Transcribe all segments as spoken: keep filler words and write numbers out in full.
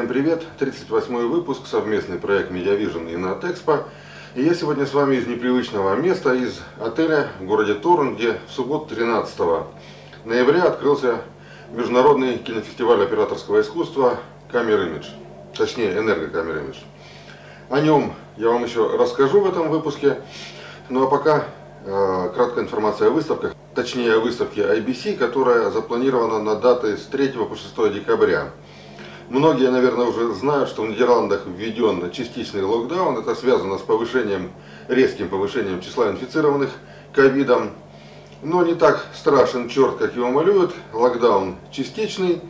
привет! тридцать восьмой выпуск, совместный проект MediaVision и NatExpo. И я сегодня с вами из непривычного места, из отеля в городе Торунь, где в субботу тринадцатого ноября открылся международный кинофестиваль операторского искусства Camera Image, точнее Энерго Camera Image. О нем я вам еще расскажу в этом выпуске, ну а пока э, краткая информация о выставках, точнее о выставке ай би си, которая запланирована на даты с третьего по шестое декабря. Многие, наверное, уже знают, что в Нидерландах введен частичный локдаун. Это связано с повышением, резким повышением числа инфицированных ковидом. Но не так страшен черт, как его малюют. Локдаун частичный.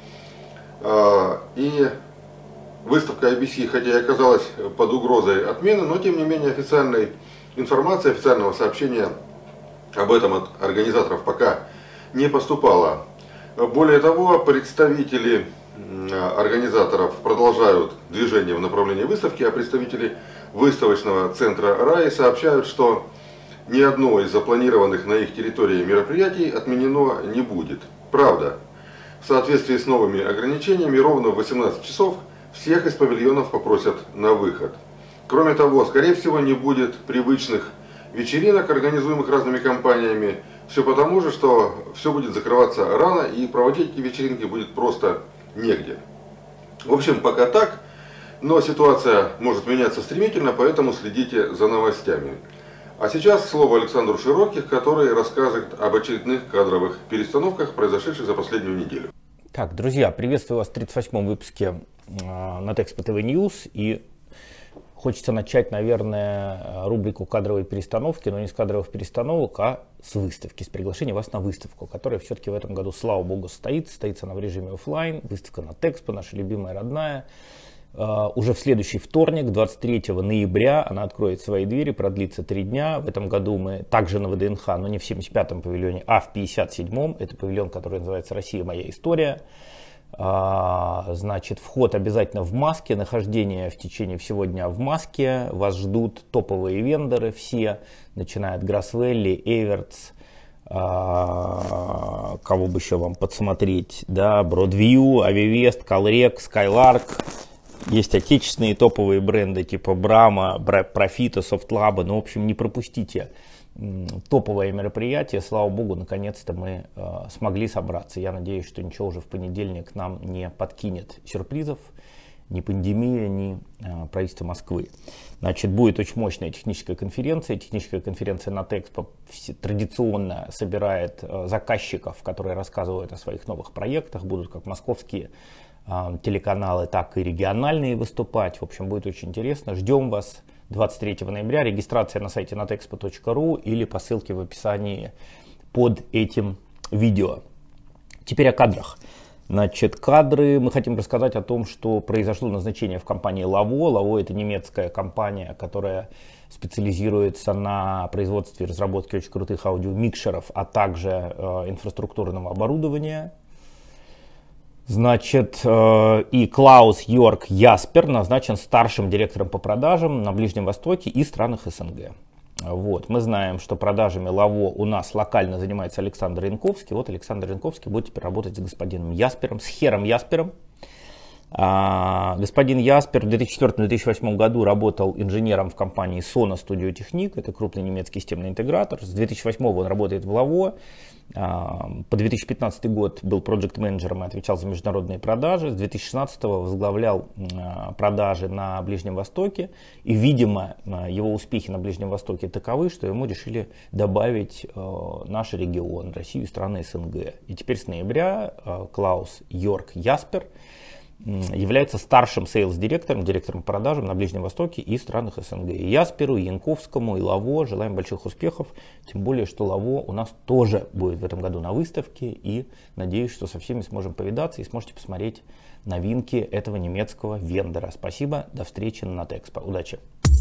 И выставка ай би си, хотя и оказалась под угрозой отмены, но тем не менее официальной информации, официального сообщения об этом от организаторов пока не поступало. Более того, представители организаторов продолжают движение в направлении выставки, а представители выставочного центра РАИ сообщают, что ни одно из запланированных на их территории мероприятий отменено не будет. Правда, в соответствии с новыми ограничениями ровно в восемнадцать часов всех из павильонов попросят на выход. Кроме того, скорее всего, не будет привычных вечеринок, организуемых разными компаниями. Все потому же, что все будет закрываться рано и проводить эти вечеринки будет просто негде. В общем, пока так, но ситуация может меняться стремительно, поэтому следите за новостями. А сейчас слово Александру Широких, который расскажет об очередных кадровых перестановках, произошедших за последнюю неделю. Так, друзья, приветствую вас в тридцать восьмом выпуске NatExpo ти ви News. И хочется начать, наверное, рубрику кадровой перестановки, но не с кадровых перестановок, а с выставки, с приглашения вас на выставку, которая все-таки в этом году, слава богу, состоится. Состоится она в режиме офлайн. Выставка NatExpo, наша любимая, родная. Uh, уже в следующий вторник, двадцать третьего ноября, она откроет свои двери, продлится три дня. В этом году мы также на вэ дэ эн ха, но не в семьдесят пятом павильоне, а в пятьдесят седьмом. Это павильон, который называется «Россия. Моя история». Uh, значит, вход обязательно в маске, нахождение в течение всего дня в маске. Вас ждут топовые вендоры все, начиная от Грасвелли, Эвертс, uh, кого бы еще вам подсмотреть, да, Бродвью, Авивест, Колрек, Скайларк. Есть отечественные топовые бренды типа Брама, Профита, Софтлаба. Ну, в общем, не пропустите топовое мероприятие. Слава богу, наконец-то мы э, смогли собраться. Я надеюсь, что ничего уже в понедельник нам не подкинет сюрпризов. Ни пандемия, ни э, правительство Москвы. Значит, будет очень мощная техническая конференция. Техническая конференция NatExpo традиционно собирает э, заказчиков, которые рассказывают о своих новых проектах. Будут как московские телеканалы, так и региональные выступать. В общем, будет очень интересно. Ждем вас двадцать третьего ноября. Регистрация на сайте натexpo точка ру или по ссылке в описании под этим видео. Теперь о кадрах. Значит, кадры. Мы хотим рассказать о том, что произошло назначение в компании Lawo. Lawo — это немецкая компания, которая специализируется на производстве и разработке очень крутых аудиомикшеров, а также э, инфраструктурного оборудования. Значит, и Клаус Йорк Яспер назначен старшим директором по продажам на Ближнем Востоке и странах эс эн гэ. Вот. Мы знаем, что продажами Lawo у нас локально занимается Александр Янковский. Вот Александр Янковский будет теперь работать с господином Яспером, с Хером Яспером. А, господин Яспер в две тысячи четвёртом — две тысячи восьмом году работал инженером в компании Sona Studio Technik. Это крупный немецкий системный интегратор. С две тысячи восьмого он работает в Lawo. По две тысячи пятнадцатый год был проект-менеджером и отвечал за международные продажи. С две тысячи шестнадцатого возглавлял продажи на Ближнем Востоке. И, видимо, его успехи на Ближнем Востоке таковы, что ему решили добавить наш регион, Россию и страны эс эн гэ. И теперь с ноября Клаус Йорк Яспер является старшим сейлс-директором, директором по продажам на Ближнем Востоке и странах эс эн гэ. И Ясперу, и Янковскому, и Lawo желаем больших успехов. Тем более, что Lawo у нас тоже будет в этом году на выставке. И надеюсь, что со всеми сможем повидаться и сможете посмотреть новинки этого немецкого вендора. Спасибо, до встречи на NatExpo. Удачи!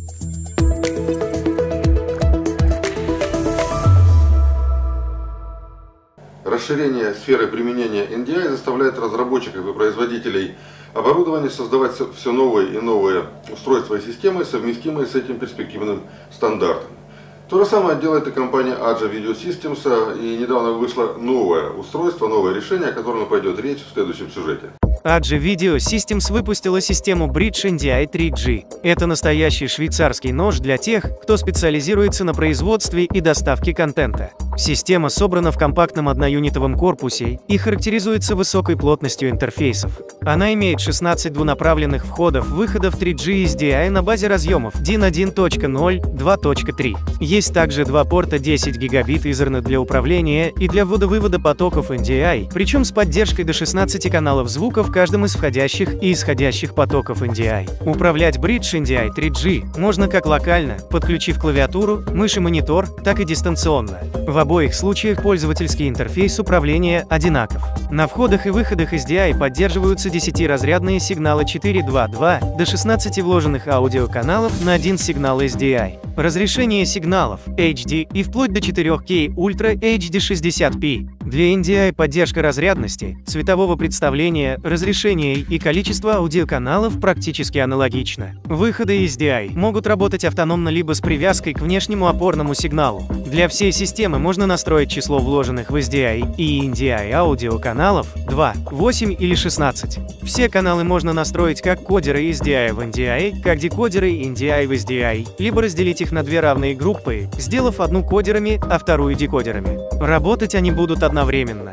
Расширение сферы применения эн ди ай заставляет разработчиков и производителей оборудования создавать все новые и новые устройства и системы, совместимые с этим перспективным стандартом. То же самое делает и компания Aja Video Systems, и недавно вышло новое устройство, новое решение, о котором пойдет речь в следующем сюжете. эй джи Video Systems выпустила систему Bridge эн ди ай три джи. Это настоящий швейцарский нож для тех, кто специализируется на производстве и доставке контента. Система собрана в компактном одноюнитовом корпусе и характеризуется высокой плотностью интерфейсов. Она имеет шестнадцать двунаправленных входов-выходов три джи эс ди ай на базе разъемов ди эн один точка ноль, два точка три. Есть также два порта десять гигабит Ethernet для управления и для ввода-вывода потоков эн ди ай, причем с поддержкой до шестнадцати каналов звука в каждом из входящих и исходящих потоков эн ди ай. Управлять Bridge эн ди ай три джи можно как локально, подключив клавиатуру, мышь и монитор, так и дистанционно. В обоих случаях пользовательский интерфейс управления одинаков. На входах и выходах эс ди ай поддерживаются десятиразрядные сигналы четыре два два до шестнадцати вложенных аудиоканалов на один сигнал эс ди ай. Разрешение сигналов эйч ди и вплоть до четыре кей Ultra эйч ди шестьдесят пи. Для эн ди ай поддержка разрядности, цветового представления, разрешения и количества аудиоканалов практически аналогична. Выходы эс ди ай могут работать автономно либо с привязкой к внешнему опорному сигналу. Для всей системы можно настроить число вложенных в эс ди ай и эн ди ай аудиоканалов два, восемь или шестнадцать. Все каналы можно настроить как кодеры эс ди ай в эн ди ай, как декодеры эн ди ай в эс ди ай, либо разделить их на две равные группы, сделав одну кодерами, а вторую декодерами. Работать они будут одновременно.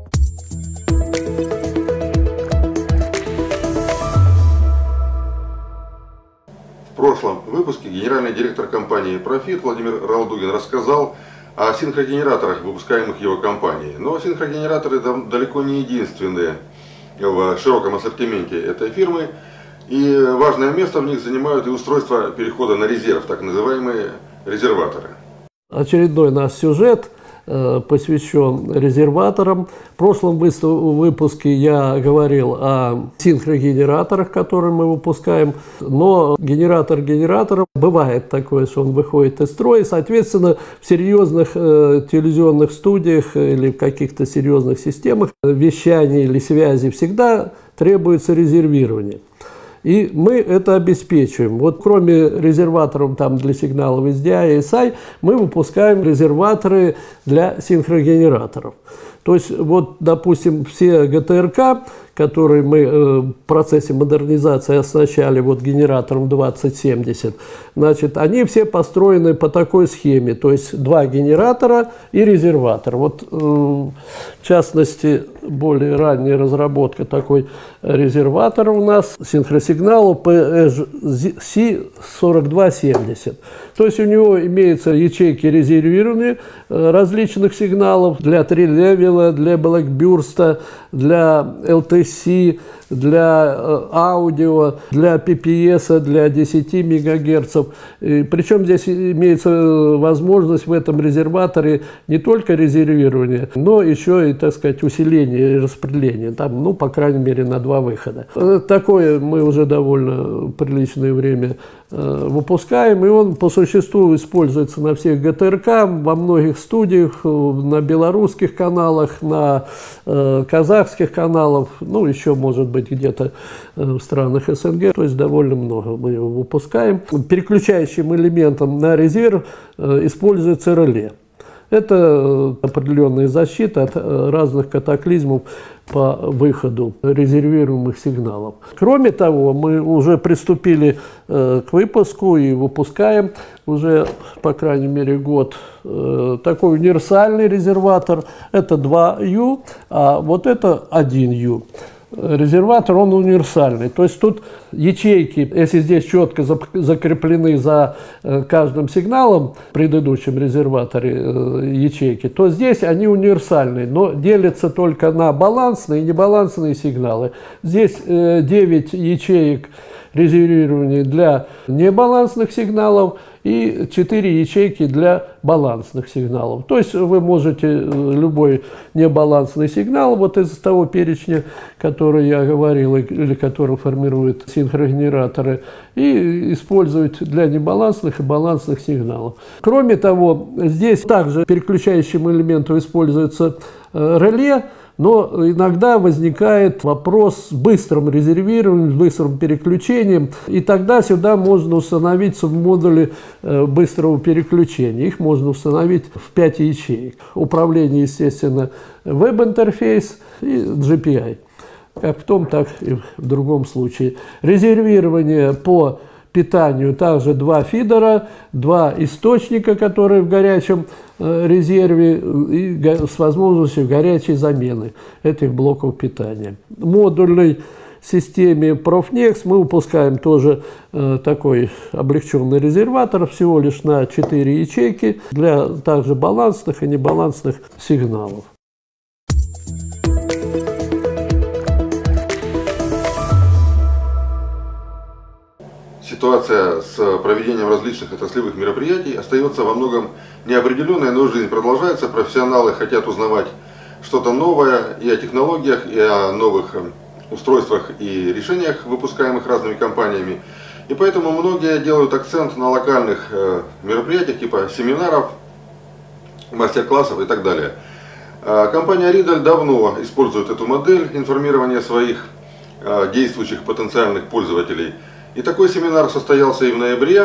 В прошлом выпуске генеральный директор компании Profit Владимир Ралдугин рассказал о синхрогенераторах, выпускаемых его компанией. Но синхрогенераторы далеко не единственные в широком ассортименте этой фирмы. И важное место в них занимают и устройства перехода на резерв, так называемые резерваторы. Очередной наш сюжет э, посвящен резерваторам. В прошлом выпуске я говорил о синхрогенераторах, которые мы выпускаем. Но генератор генераторов бывает такое, что он выходит из строя. Соответственно, в серьезных э, телевизионных студиях или в каких-то серьезных системах вещания или связи всегда требуется резервирование. И мы это обеспечиваем. Вот кроме резерваторов там, для сигналов эс ди ай и эс ай, мы выпускаем резерваторы для синхрогенераторов. То есть, вот, допустим, все джи ти эр ка, которые мы э, в процессе модернизации оснащали вот, генератором двадцать семьдесят, значит, они все построены по такой схеме. То есть, два генератора и резерватор. Вот, э, в частности, более ранняя разработка такой резерватора у нас, синхросигналу пи эйч си сорок два семьдесят. То есть, у него имеются ячейки резервирования э, различных сигналов для три-левела, для блэкбюрста, для эл ти си, для э, аудио, для пи пи эс, для десяти мегагерцев. И, причем здесь имеется возможность в этом резерваторе не только резервирования, но еще и, так сказать, усиление и распределение. Там, ну, по крайней мере, на два выхода. Такое мы уже довольно приличное время э, выпускаем, и он по существу используется на всех джи ти эр ка, во многих студиях, на белорусских каналах, на э, казахских каналах, ну, еще, может быть, где-то в странах эс эн гэ, то есть довольно много мы его выпускаем. Переключающим элементом на резерв используется реле. Это определенная защита от разных катаклизмов по выходу резервируемых сигналов. Кроме того, мы уже приступили к выпуску и выпускаем уже, по крайней мере, год такой универсальный резерватор. Это два ю, а вот это один ю. Резерватор, он универсальный. То есть тут ячейки, если здесь четко закреплены за каждым сигналом в предыдущем резерваторе ячейки, то здесь они универсальные, но делятся только на балансные и небалансные сигналы. Здесь девять ячеек резервирования для небалансных сигналов и четыре ячейки для балансных сигналов. То есть вы можете любой небалансный сигнал, вот из того перечня, который я говорил, или который формирует синхрогенераторы, и использовать для небалансных и балансных сигналов. Кроме того, здесь также переключающим элементом используется реле. Но иногда возникает вопрос с быстрым резервированием, с быстрым переключением, и тогда сюда можно установить субмодули быстрого переключения. Их можно установить в пять ячеек. Управление, естественно, веб-интерфейс и джи пи ай. как в том, так и в другом случае. Резервирование по питанию также два фидера, два источника, которые в горячем резерве и с возможностью горячей замены этих блоков питания. Модульный системе Profnex мы выпускаем тоже э, такой облегченный резерватор, всего лишь на четыре ячейки, для также балансных и небалансных сигналов. Ситуация с проведением различных отраслевых мероприятий остается во многом неопределенной, но жизнь продолжается, профессионалы хотят узнавать что-то новое и о технологиях, и о новых устройствах и решениях, выпускаемых разными компаниями. И поэтому многие делают акцент на локальных э, мероприятиях, типа семинаров, мастер-классов и так далее. Э, компания Riedel давно использует эту модель информирования своих э, действующих потенциальных пользователей. И такой семинар состоялся и в ноябре.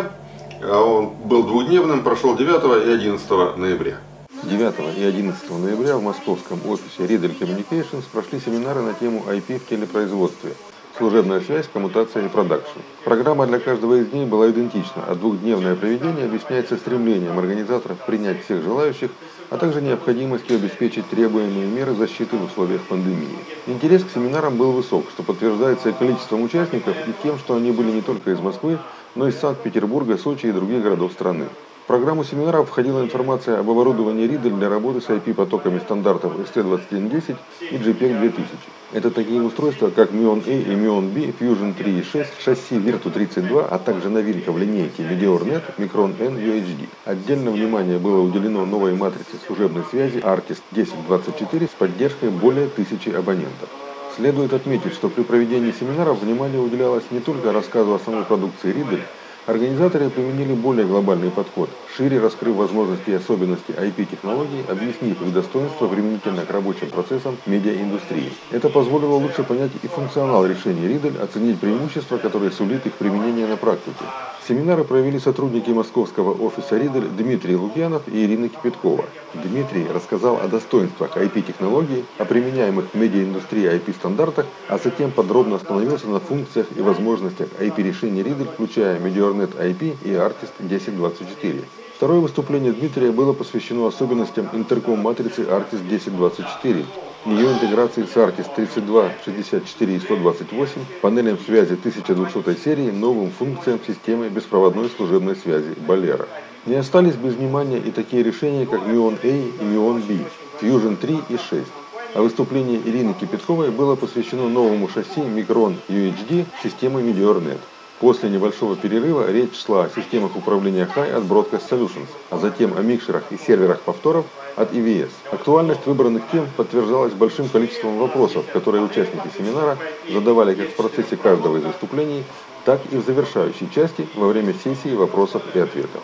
Он был двухдневным, прошел девятого и одиннадцатого ноября. девятого и одиннадцатого ноября в московском офисе Riedel Communications прошли семинары на тему ай пи в телепроизводстве, служебная связь, коммутация и продакшн. Программа для каждого из дней была идентична, а двухдневное проведение объясняется стремлением организаторов принять всех желающих, а также необходимостью обеспечить требуемые меры защиты в условиях пандемии. Интерес к семинарам был высок, что подтверждается и количеством участников, и тем, что они были не только из Москвы, но и из Санкт-Петербурга, Сочи и других городов страны. В программу семинаров входила информация об оборудовании Riedel для работы с ай пи-потоками стандартов эс ти двадцать один десять и джей пек две тысячи. Это такие устройства, как мион A и мион B, Fusion три и шесть, шасси Virtu тридцать два, а также новинка в линейке Medeor.net Micron N ю эйч ди. Отдельное внимание было уделено новой матрице служебной связи Artist десять двадцать четыре с поддержкой более тысячи абонентов. Следует отметить, что при проведении семинаров внимание уделялось не только рассказу о самой продукции Riedel. Организаторы применили более глобальный подход, шире раскрыв возможности и особенности ай пи-технологий, объяснив их достоинства применительно к рабочим процессам медиаиндустрии. Это позволило лучше понять и функционал решений Riedel, оценить преимущества, которые сулит их применение на практике. Семинары провели сотрудники московского офиса Riedel Дмитрий Лукьянов и Ирина Кипяткова. Дмитрий рассказал о достоинствах ай пи-технологий, о применяемых в медиаиндустрии ай пи-стандартах, а затем подробно остановился на функциях и возможностях ай пи-решений Riedel, включая Medeor.net ай пи и Artist десять двадцать четыре. Второе выступление Дмитрия было посвящено особенностям интерком-матрицы Artist десять двадцать четыре, ее интеграции с Artist тридцать два, шестьдесят четыре и сто двадцать восемь, панелям связи тысяча двухсотой серии, новым функциям системы беспроводной служебной связи Bolero. Не остались без внимания и такие решения, как мион A и мион B, Fusion три и шесть. А выступление Ирины Кипятковой было посвящено новому шасси Micron ю эйч ди системы Medeor.net. После небольшого перерыва речь шла о системах управления High от Broadcast Solutions, а затем о микшерах и серверах повторов от и ви эс. Актуальность выбранных тем подтверждалась большим количеством вопросов, которые участники семинара задавали как в процессе каждого из выступлений, так и в завершающей части во время сессии вопросов и ответов.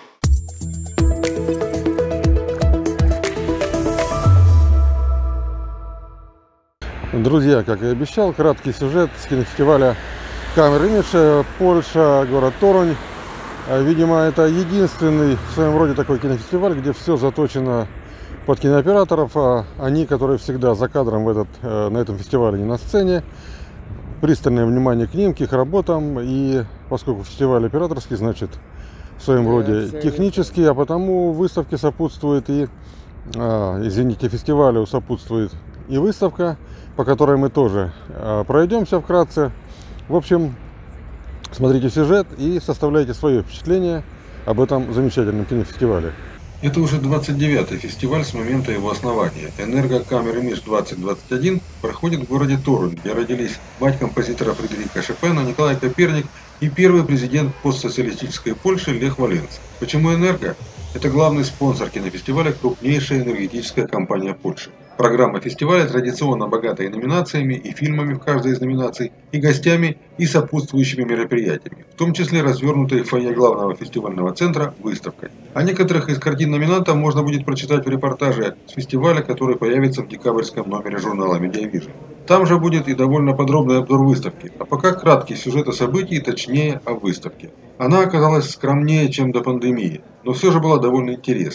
Друзья, как и обещал, краткий сюжет с кинофестиваля Камер Имидж, Польша, город Торунь. Видимо, это единственный в своем роде такой кинофестиваль, где все заточено под кинооператоров. А они, которые всегда за кадром в этот, на этом фестивале, не на сцене. Пристальное внимание к ним, к их работам. И поскольку фестиваль операторский, значит, в своем роде технический, а потому выставке сопутствует и, а, извините, фестивалю сопутствует и выставка, по которой мы тоже а, пройдемся вкратце. В общем, смотрите сюжет и составляйте свое впечатление об этом замечательном кинофестивале. Это уже двадцать девятый фестиваль с момента его основания. Энерго Камер Имидж двадцать двадцать один проходит в городе Торунь, где родились мать композитора Фредерика Шопена, Николай Коперник и первый президент постсоциалистической Польши Лех Валенса. Почему Энерго? Это главный спонсор кинофестиваля, крупнейшая энергетическая компания Польши. Программа фестиваля традиционно богата и номинациями, и фильмами в каждой из номинаций, и гостями, и сопутствующими мероприятиями, в том числе развернутой в фойе главного фестивального центра выставкой. О некоторых из картин номинантов можно будет прочитать в репортаже с фестиваля, который появится в декабрьском номере журнала Медиавижн. Там же будет и довольно подробный обзор выставки, а пока краткий сюжет о событии, точнее о выставке. Она оказалась скромнее, чем до пандемии, но все же была довольно интересна.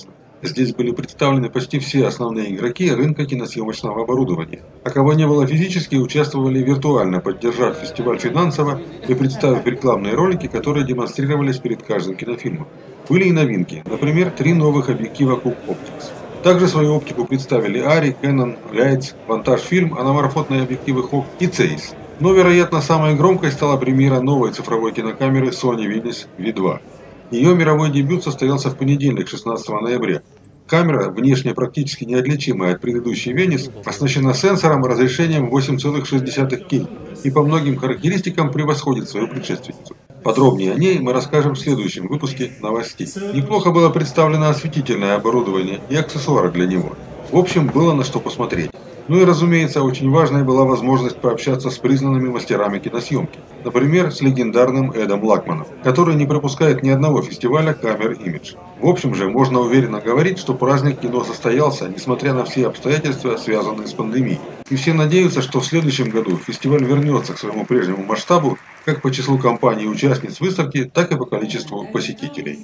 Здесь были представлены почти все основные игроки рынка киносъемочного оборудования. А кого не было физически, участвовали виртуально, поддержав фестиваль финансово и представив рекламные ролики, которые демонстрировались перед каждым кинофильмом. Были и новинки, например, три новых объектива Cooke Optics. Также свою оптику представили Arri, Canon, Leitz, Vantage Film, аноморфотные объективы Hawk и Zeiss. Но, вероятно, самой громкой стала премьера новой цифровой кинокамеры Sony Venice ви два. Ее мировой дебют состоялся в понедельник, шестнадцатого ноября. Камера, внешне практически неотличимая от предыдущей Venice, оснащена сенсором разрешением восемь целых шесть десятых кей и по многим характеристикам превосходит свою предшественницу. Подробнее о ней мы расскажем в следующем выпуске новостей. Неплохо было представлено осветительное оборудование и аксессуары для него. В общем, было на что посмотреть. Ну и, разумеется, очень важной была возможность пообщаться с признанными мастерами киносъемки. Например, с легендарным Эдом Лакманом, который не пропускает ни одного фестиваля камер Image. В общем же, можно уверенно говорить, что праздник кино состоялся, несмотря на все обстоятельства, связанные с пандемией. И все надеются, что в следующем году фестиваль вернется к своему прежнему масштабу, как по числу компаний и участниц выставки, так и по количеству посетителей.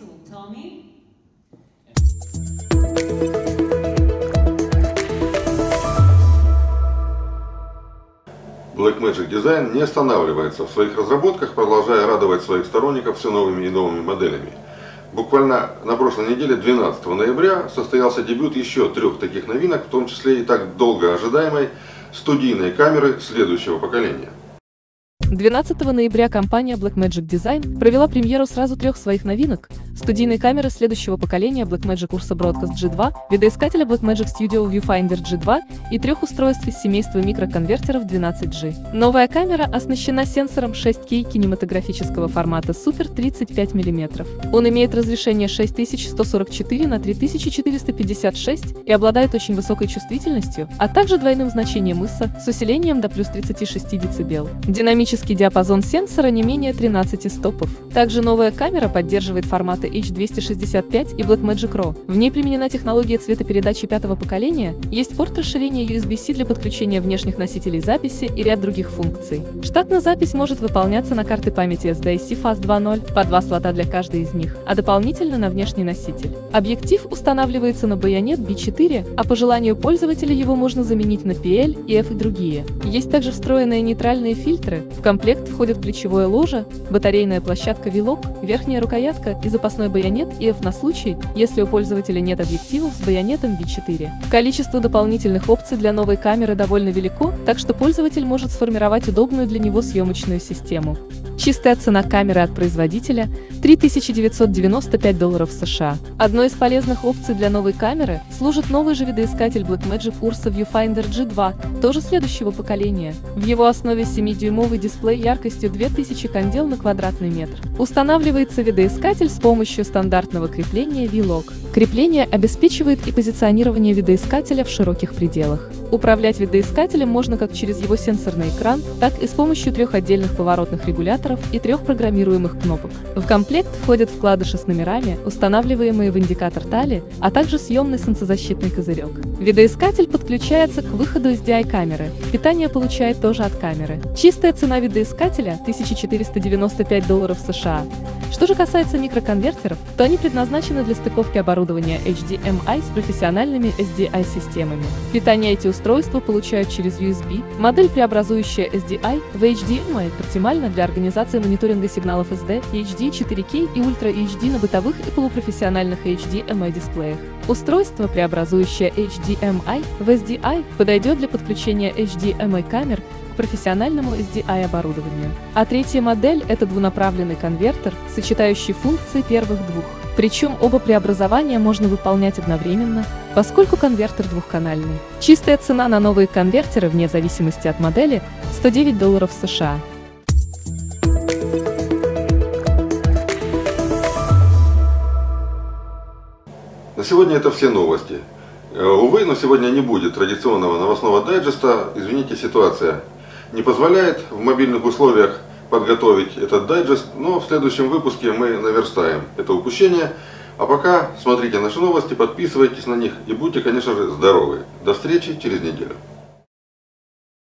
Blackmagic Design не останавливается в своих разработках, продолжая радовать своих сторонников все новыми и новыми моделями. Буквально на прошлой неделе, двенадцатого ноября, состоялся дебют еще трех таких новинок, в том числе и так долго ожидаемой студийной камеры следующего поколения. двенадцатого ноября компания Blackmagic Design провела премьеру сразу трех своих новинок: студийной камеры следующего поколения Blackmagic Ursa Broadcast джи два, видоискателя Blackmagic Studio Viewfinder джи два и трех устройств из семейства микроконвертеров двенадцать джи. Новая камера оснащена сенсором шесть кей кинематографического формата Super тридцать пять миллиметров. Он имеет разрешение шесть тысяч сто сорок четыре на три тысячи четыреста пятьдесят шесть и обладает очень высокой чувствительностью, а также двойным значением ай эс о с усилением до плюс тридцати шести децибел. Динамический диапазон сенсора не менее тринадцати стопов. Также новая камера поддерживает форматы эйч двести шестьдесят пять и Blackmagic эр о. В ней применена технология цветопередачи пятого поколения, есть порт расширения ю эс би-C для подключения внешних носителей записи и ряд других функций. Штатно запись может выполняться на карты памяти эс ди си Fast два ноль, по два слота для каждой из них, а дополнительно на внешний носитель. Объектив устанавливается на байонет би четыре, а по желанию пользователя его можно заменить на пи эл, и эф и другие. Есть также встроенные нейтральные фильтры. В комплект входят плечевое ложе, батарейная площадка ви-лок, верхняя рукоятка и запасной байонет и эф на случай, если у пользователя нет объективов с байонетом би четыре. Количество дополнительных опций для новой камеры довольно велико, так что пользователь может сформировать удобную для него съемочную систему. Чистая цена камеры от производителя – три тысячи девятьсот девяносто пять долларов США. Одной из полезных опций для новой камеры служит новый же видоискатель Blackmagic Ursa Viewfinder джи два, тоже следующего поколения. В его основе семидюймовый дисплей яркостью две тысячи кандел на квадратный метр. Устанавливается видоискатель с помощью стандартного крепления ви-лок. Крепление обеспечивает и позиционирование видоискателя в широких пределах. Управлять видоискателем можно как через его сенсорный экран, так и с помощью трех отдельных поворотных регуляторов и трех программируемых кнопок. В комплект входят вкладыши с номерами, устанавливаемые в индикатор тали, а также съемный солнцезащитный козырек. Видоискатель подключается к выходу эс ди ай-камеры. Питание получает тоже от камеры. Чистая цена видоискателя – тысяча четыреста девяносто пять долларов США. Что же касается микроконвертеров, то они предназначены для стыковки оборудования эйч ди эм ай с профессиональными эс ди ай-системами. Питание эти устройства получают через ю эс би. Модель, преобразующая эс ди ай в эйч ди эм ай, оптимальна для организации мониторинга сигналов эс ди, эйч ди, четыре кей и Ультра эйч ди на бытовых и полупрофессиональных эйч ди эм ай-дисплеях. Устройство, преобразующее эйч ди эм ай в эс ди ай, подойдет для подключения эйч ди эм ай-камер к профессиональному эс ди ай-оборудованию. А третья модель – это двунаправленный конвертер, сочетающий функции первых двух. Причем оба преобразования можно выполнять одновременно, поскольку конвертер двухканальный. Чистая цена на новые конвертеры вне зависимости от модели – сто девять долларов США. На сегодня это все новости. Увы, но сегодня не будет традиционного новостного дайджеста. Извините, ситуация не позволяет в мобильных условиях подготовить этот дайджест, но в следующем выпуске мы наверстаем это упущение. А пока смотрите наши новости, подписывайтесь на них и будьте, конечно же, здоровы. До встречи через неделю.